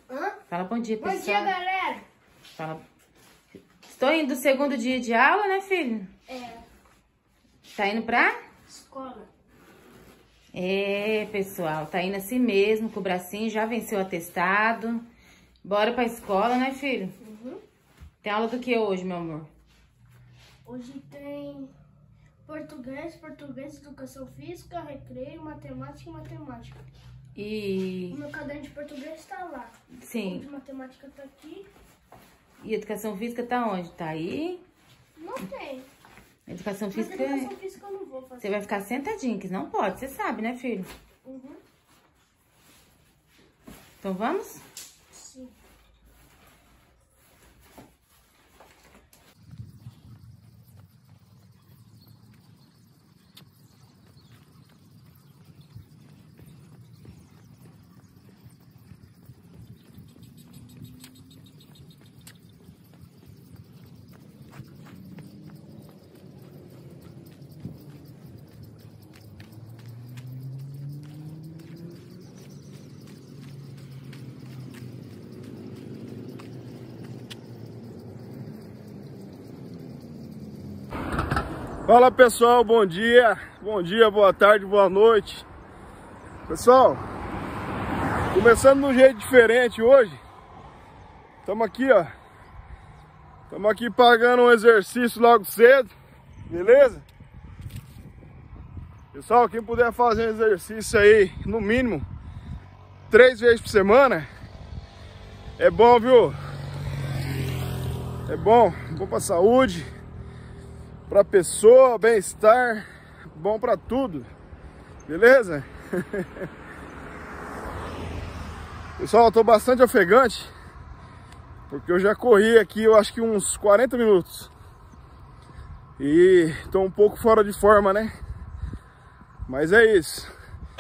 Hã? Fala bom dia, pessoal. Bom dia, galera. Fala. Estou indo do segundo dia de aula, né, filho? É. Tá indo pra? Escola. É, pessoal, tá indo assim mesmo, com o bracinho, já venceu o atestado. Bora pra escola, né, filho? Uhum. Tem aula do que hoje, meu amor? Hoje tem português, educação física, recreio, matemática e matemática. E... O meu caderno de português tá lá. Sim. O de matemática tá aqui. E educação física tá onde? Tá aí? Não tem. Educação Mas física... educação física eu não vou fazer. Você vai ficar sentadinho, que não pode, você sabe, né, filho? Uhum. Então vamos? Sim. Fala pessoal, bom dia, boa tarde, boa noite. Pessoal, começando de um jeito diferente hoje. Estamos aqui, ó. Estamos aqui pagando um exercício logo cedo, beleza? Pessoal, quem puder fazer um exercício aí, no mínimo 3 vezes por semana, é bom, viu? É bom pra saúde, pra pessoa, bem-estar, bom pra tudo, beleza? Pessoal, eu tô bastante ofegante, porque eu já corri aqui, eu acho que uns 40 minutos. E tô um pouco fora de forma, né? Mas é isso.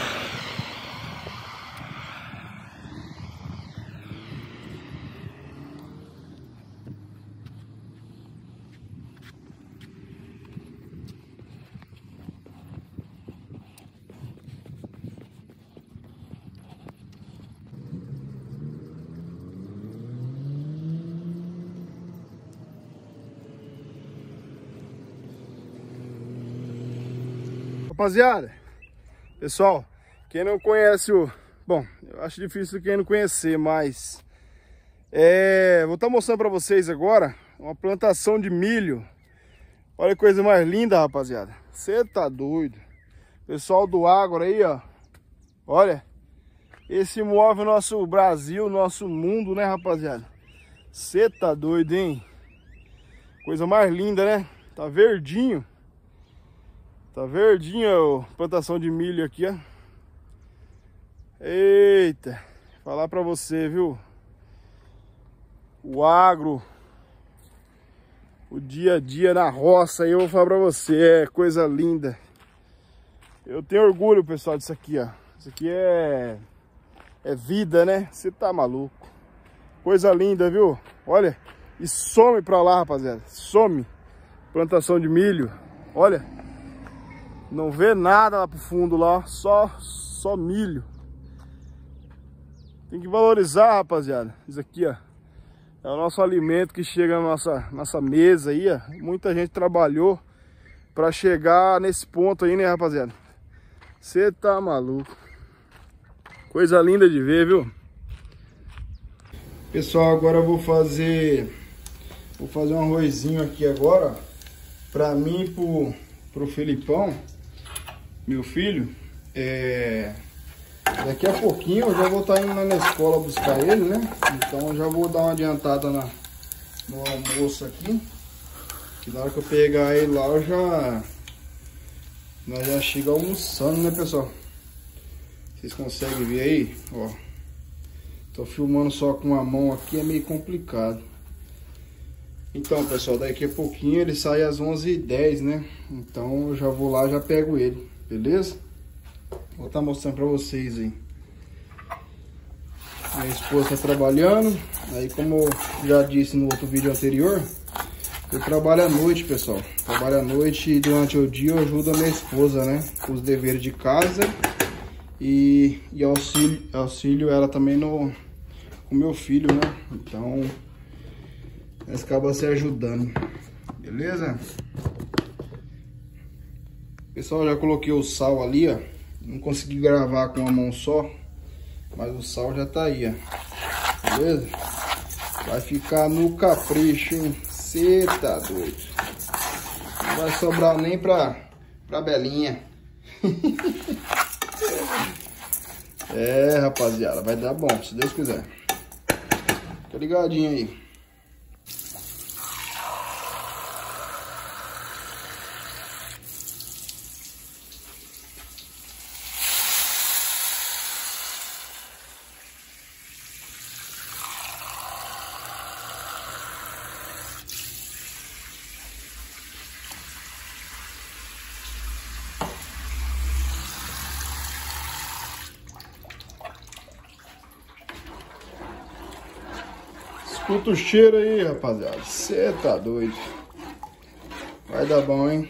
Rapaziada, pessoal, quem não conhece o... Bom, eu acho difícil quem não conhecer, mas... vou estar mostrando pra vocês agora uma plantação de milho. Olha que coisa mais linda, rapaziada. Você tá doido. Pessoal do agro aí, ó. Olha, esse move o nosso Brasil, nosso mundo, né, rapaziada? Você tá doido, hein? Coisa mais linda, né? Tá verdinho. Tá verdinho a plantação de milho aqui, ó. Eita, falar pra você, viu? O agro, o dia a dia na roça, aí eu vou falar pra você, é coisa linda. Eu tenho orgulho, pessoal, disso aqui, ó. Isso aqui é vida, né? Você tá maluco. Coisa linda, viu? Olha, e some pra lá, rapaziada. Some. Plantação de milho, olha. Não vê nada lá pro fundo lá, só milho. Tem que valorizar, rapaziada. Isso aqui, ó, é o nosso alimento que chega na nossa mesa aí, ó. Muita gente trabalhou pra chegar nesse ponto aí, né, rapaziada? Você tá maluco. Coisa linda de ver, viu? Pessoal, agora eu vou fazer um arrozinho aqui agora, ó, pra mim e pro Felipão, meu filho. Daqui a pouquinho eu já vou estar indo na escola buscar ele, né? Então eu já vou dar uma adiantada no almoço aqui. Que na hora que eu pegar ele lá, nós já chega almoçando, né, pessoal? Vocês conseguem ver aí? Ó, tô filmando só com uma mão aqui, é meio complicado. Então, pessoal, daqui a pouquinho ele sai às 11h10, né? Então eu já vou lá, já pego ele, beleza? Vou estar mostrando pra vocês aí. Minha esposa tá trabalhando. Aí, como eu já disse no outro vídeo anterior, eu trabalho à noite, pessoal. Trabalho à noite e durante o dia eu ajudo a minha esposa, né? Com os deveres de casa. E auxílio ela também com meu filho, né? Então, nós acaba se ajudando. Beleza? Pessoal, já coloquei o sal ali, ó. Não consegui gravar com uma mão só, mas o sal já tá aí, ó. Beleza? Vai ficar no capricho, hein? Cê tá doido. Não vai sobrar nem pra Belinha. É, rapaziada, vai dar bom, se Deus quiser. Fica ligadinho aí. Escuta o cheiro aí, rapaziada. Você tá doido. Vai dar bom, hein?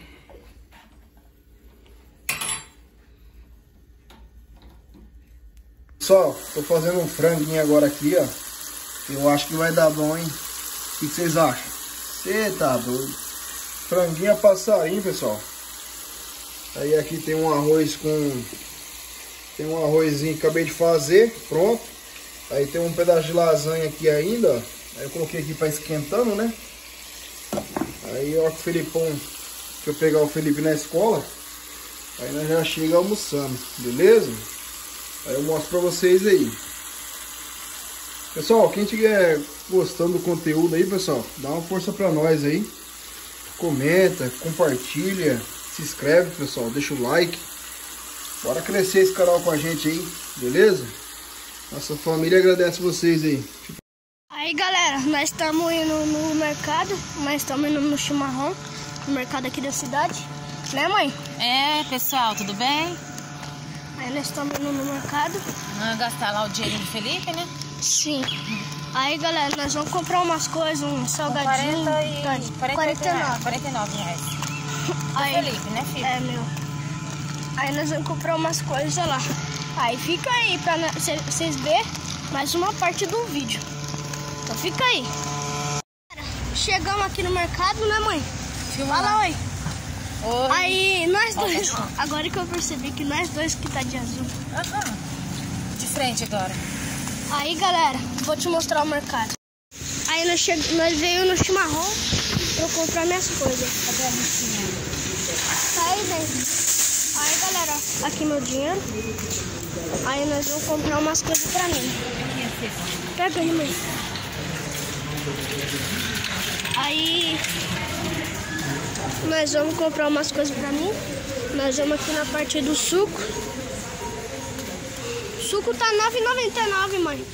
Pessoal, tô fazendo um franguinho agora aqui, ó. Eu acho que vai dar bom, hein? O que vocês acham? Você tá doido. Franguinho a passarinho, pessoal. Aí aqui tem um arroz com... Tem um arrozinho que acabei de fazer, pronto. Aí tem um pedaço de lasanha aqui ainda, ó. Aí eu coloquei aqui para esquentando, né? Aí ó, que o Felipão, que eu pegar o Felipe na escola, aí nós já chega almoçando, beleza? Aí eu mostro para vocês aí. Pessoal, quem estiver gostando do conteúdo aí, pessoal, dá uma força para nós aí. Comenta, compartilha, se inscreve, pessoal, deixa o like. Bora crescer esse canal com a gente aí, beleza? Nossa família agradece vocês aí. Aí galera, nós estamos indo no mercado, nós estamos indo no chimarrão, no mercado aqui da cidade, né mãe? É, pessoal, tudo bem? Aí nós estamos indo no mercado. Vamos gastar lá o dinheiro do Felipe, né? Sim. Aí galera, nós vamos comprar umas coisas, um salgadinho. 49 reais. Aí, Felipe, né, filho? É, meu. Aí nós vamos comprar umas coisas lá. Aí fica aí pra vocês verem mais uma parte do vídeo. Então fica aí. Chegamos aqui no mercado, né mãe? Fala oi. Oi. Aí nós dois, agora que eu percebi que nós dois que tá de azul. De frente agora. Aí galera, vou te mostrar o mercado. Aí nós veio no chimarrão pra eu comprar minhas coisas. Cadê a mocinha? Tá aí dentro. Aí galera, aqui meu dinheiro. Aí nós vamos comprar umas coisas pra mim. Pega aí, mãe. Aí nós vamos comprar umas coisas pra mim. Nós vamos aqui na parte do suco. O suco tá R$ 9,99, mãe.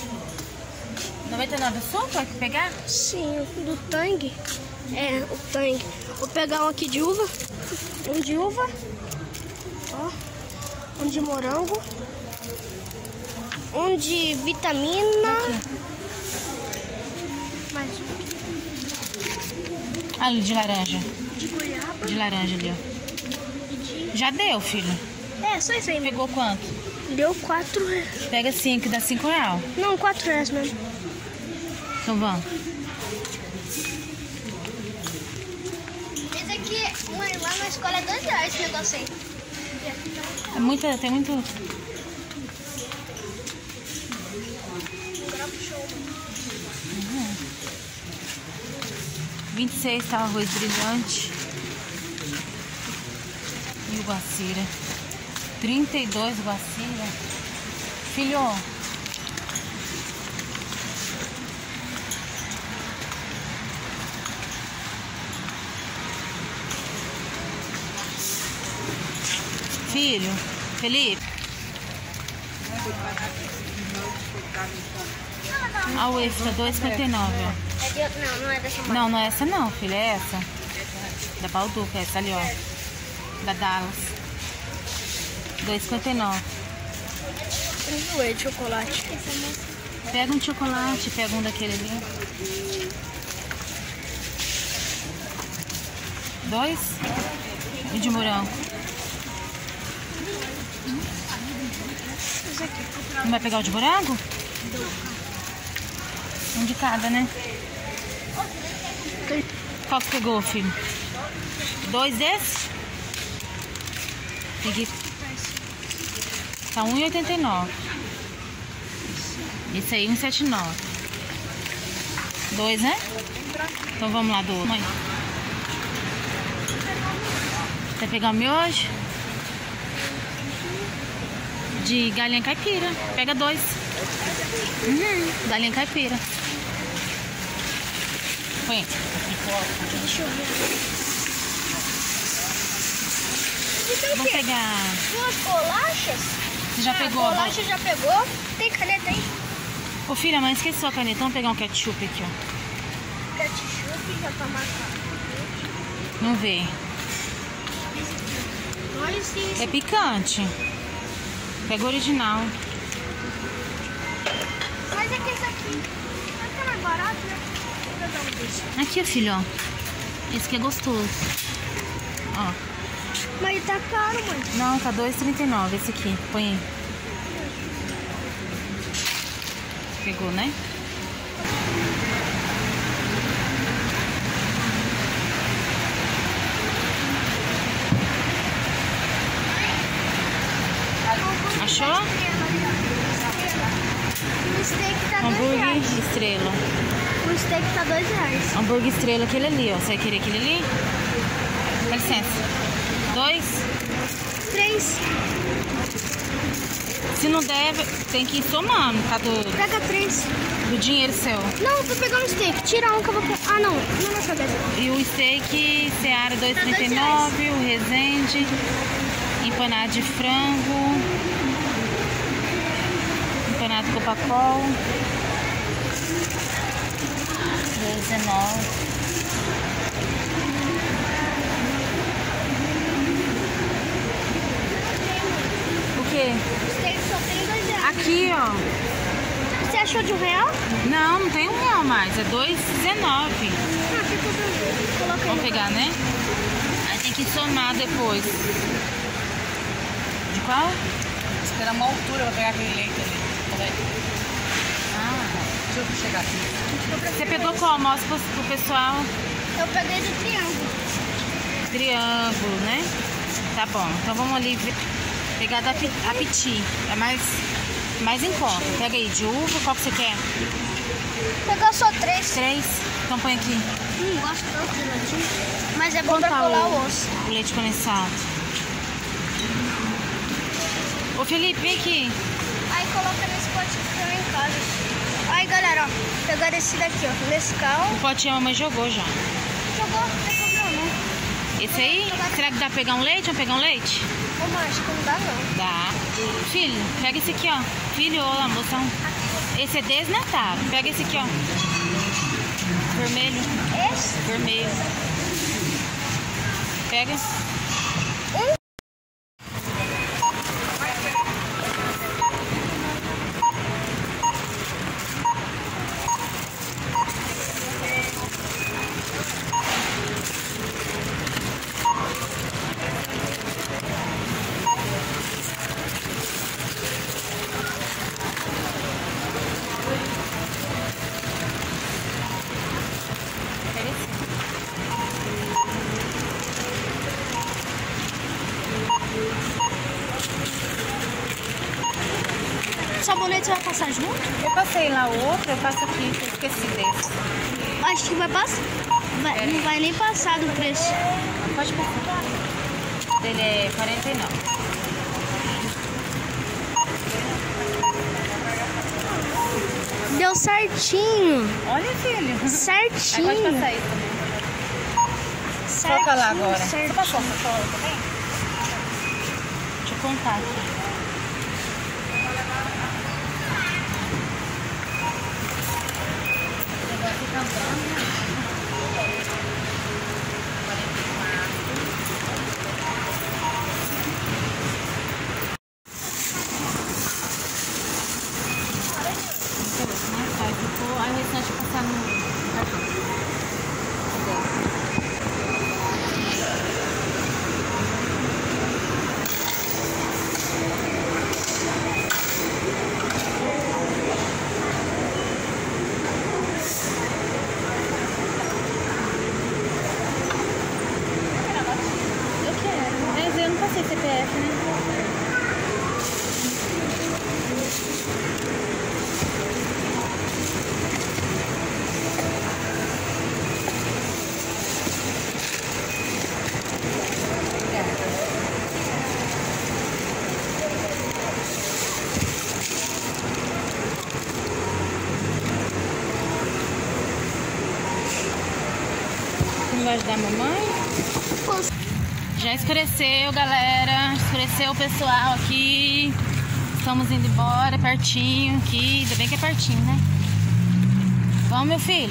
99 o suco? Vai pegar? Sim, do Tang. É, o Tang. Vou pegar um aqui de uva. Um de uva. Ó. Um de morango. Um de vitamina. Mais um. Ali, de laranja. De goiaba. De laranja ali, ó. Já deu, filho. É, só isso aí. Pegou quanto? Deu R$4. Pega 5, dá R$5. Não, R$4 mesmo. Então vamos. Esse aqui, mãe, lá na escola é R$2 esse negócio aí. É muita, tem muito... Uhum. 26 tá o arroz brilhante. E o guacira. 32 guacira. Filho, filho, Felipe. A uva tá R$2,59, ó. Não, não é dessa marca. Não, não é essa não, filha, é essa. Da Balduca, essa ali, ó. Da Dallas. R$2,59. Enjoei de chocolate. Pega um de chocolate, pega um daquele ali. 2 e de morango. Esse aqui. Não vai pegar o de morango? Um de cada, né? Qual que pegou, filho? 2 desses? Peguei. Tá R$1,89. Esse aí, R$1,79. 2, né? Então vamos lá do outro. Mãe. Quer pegar o miojo? De galinha caipira. Pega 2. Galinha caipira. Põe. Deixa eu ver. Vamos pegar. 2 bolachas? Você já pegou? Bolacha já pegou? Tem caneta aí? Ô filha, mas esqueceu a caneta. Vamos pegar um ketchup aqui, ó. Ketchup já tá marcado. Vamos ver. Olha esse. É picante. Pega o original. Mas é que esse aqui é mais barato, né? Vou pegar um desse. Aqui, filho, ó. Esse aqui é gostoso. Ó. Mas tá caro, mãe. Não, tá R$2,39 esse aqui. Põe aí. Pegou, né? Achou? O steak tá Hambúrguer R$2. estrela. O steak tá R$2. Hambúrguer estrela, aquele ali, ó. Você vai querer aquele ali? Dá licença. 2. 3. Se não der, tem que ir somando, tá? Pega 3. Do dinheiro seu. Não, eu tô pegando o steak. Tira um que eu vou... Ah, não. Não vai pegar. E o steak, Seara R$2,39. O Resende, empanado de frango. Empanado Coca-Cola. R$2,19. O quê? O steak só tem R$2. Aqui, ó. Você achou de R$1? Não, não tem R$1 mais. É R$2,19. Ah, aqui tudo. Coloquei. Vamos pegar, né? Aí tem que somar depois. De qual? Esperar uma altura pra pegar aquele leite ali. Ah. Deixa eu chegar aqui. Você pegou qual? Mostra pro pessoal. Eu peguei do triângulo. Triângulo, né? Tá bom. Então vamos ali pegar da Apiti. É mais em conta. Pega aí de uva. Qual que você quer? Pegou só 3. 3. Então põe aqui. Gosto tanto de latinha. Mas é bom Quanto pra tá colar o osso. o leite condensado? Ô Felipe, vem aqui. Aí coloca nesse potinho que tem lá em casa. Aí galera, ó, pegaram esse daqui, ó, Nescau. O potinho a mamãe jogou já. Jogou, não tem problema não. Esse aí, será que dá pra pegar um leite? Vamos pegar um leite? Ô, mãe, acho que não dá não. Dá. Filho, pega esse aqui, ó. Filho, ó, moção. Esse é desnatado. Pega esse aqui, ó. Vermelho. Esse? Vermelho. Pega. Sabonete vai passar junto? Eu passei lá o outro, eu passo aqui, eu esqueci desse. Acho que vai passar. Não vai nem passar do preço. Pode passar. Dele é 49. Deu certinho. Olha, filho. Certinho. Aí pode passar isso também. Certinho, Coloca lá agora. certinho. Você passou a sacola também? Deixa eu contar aqui. Aí o restante passar no cartão. vai ajudar a mamãe? Já escureceu, galera. Escureceu o pessoal aqui. Estamos indo embora, pertinho aqui. Ainda bem que é pertinho, né? Vamos, meu filho?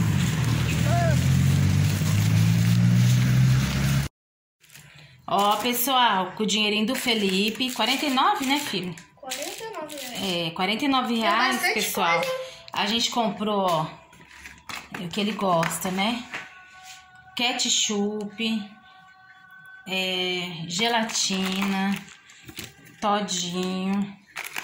Ó, pessoal, com o dinheirinho do Felipe. 49, né, filho? 49 reais. É, 49 reais, pessoal. Coisa. A gente comprou, ó, o que ele gosta, né? Ketchup, gelatina, todinho,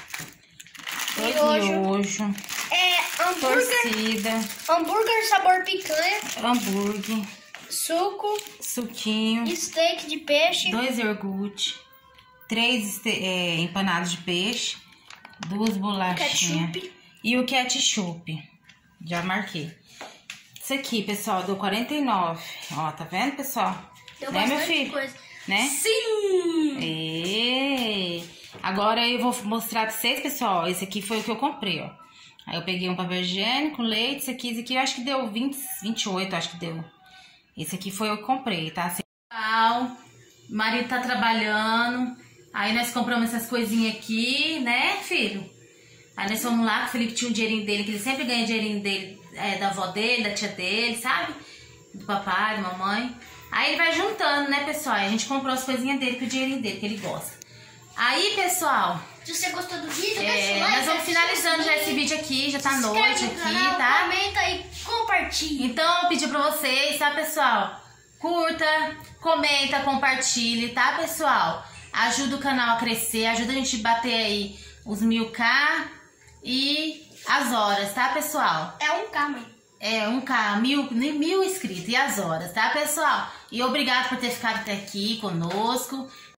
miojo, Hambúrguer, torcida, hambúrguer sabor picanha, hambúrguer, suquinho, steak de peixe, 2 iogurte, 3 empanados de peixe, 2 bolachinhas ketchup. E o ketchup. Já marquei. Isso aqui, pessoal, deu 49. Ó, tá vendo, pessoal? Deu né, meu bastante filho? coisa. Né? Sim! E... Agora eu vou mostrar pra vocês, pessoal. Esse aqui foi o que eu comprei, ó. Aí eu peguei um papel higiênico, leite, esse aqui eu acho que deu 28, acho que deu. Esse aqui foi o que eu comprei, tá? Pessoal, o marido tá trabalhando. Aí nós compramos essas coisinhas aqui, né, filho? Aí nós fomos lá, que o Felipe tinha um dinheirinho dele, que ele sempre ganha dinheirinho dele, da avó dele, da tia dele, sabe? Do papai, da mamãe. Aí ele vai juntando, né, pessoal? Aí a gente comprou as coisinhas dele com o dinheirinho dele, que ele gosta. Aí, pessoal... Se você gostou do vídeo, deixa o like. Nós vamos finalizando já esse vídeo aqui, já tá noite aqui, canal, tá? Comenta e compartilha. Então, eu pedi pra vocês, tá, pessoal? Curta, comenta, compartilhe, tá, pessoal? Ajuda o canal a crescer, ajuda a gente a bater aí os 1000k e as horas, tá, pessoal? É 1K, mãe. É 1K, 1000 inscritos e as horas, tá, pessoal? E obrigado por ter ficado até aqui conosco.